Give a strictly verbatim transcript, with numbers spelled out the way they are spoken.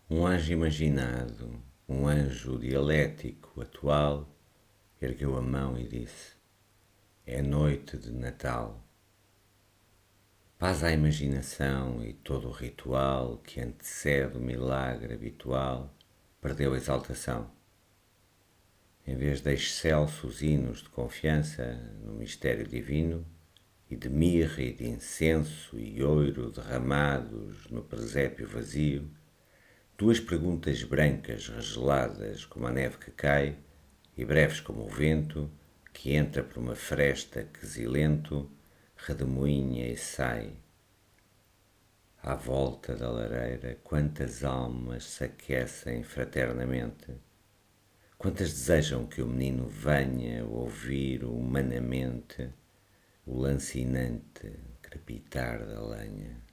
Um anjo imaginado, um anjo dialético atual, ergueu a mão e disse: é noite de Natal. Paz à imaginação e todo o ritual que antecede o milagre habitual perdeu a exaltação. Em vez de excelsos hinos de confiança no mistério divino e de mirra e de incenso e ouro derramados no presépio vazio, duas perguntas brancas regeladas como a neve que cai e breves como o vento que entra por uma fresta quesilento, redemoinha e sai. À volta da lareira, quantas almas se aquecem fraternamente, quantas desejam que o menino venha ouvir humanamente o lancinante crepitar da lenha.